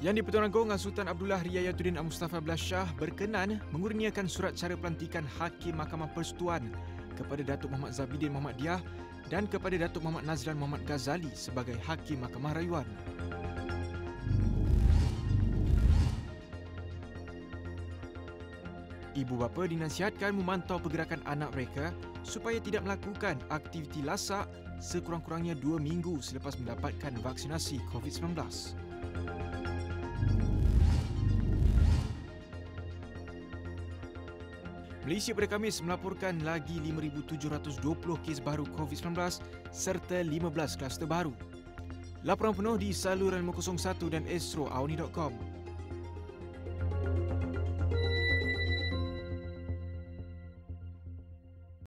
Yang di-Pertuan Agong, Sultan Abdullah Riayatuddin Mustafa Billah Shah berkenan mengurniakan surat cara pelantikan Hakim Mahkamah Persekutuan kepada Datuk Muhammad Zabidin Muhammad Diah dan kepada Datuk Muhammad Nazran Muhammad Ghazali sebagai Hakim Mahkamah Rayuan. Ibu bapa dinasihatkan memantau pergerakan anak mereka supaya tidak melakukan aktiviti lasak sekurang-kurangnya 2 minggu selepas mendapatkan vaksinasi COVID-19. Malaysia pada Khamis melaporkan lagi 5,720 kes baru COVID-19 serta 15 kluster baru. Laporan penuh di saluran 501 dan Astro Awni.com.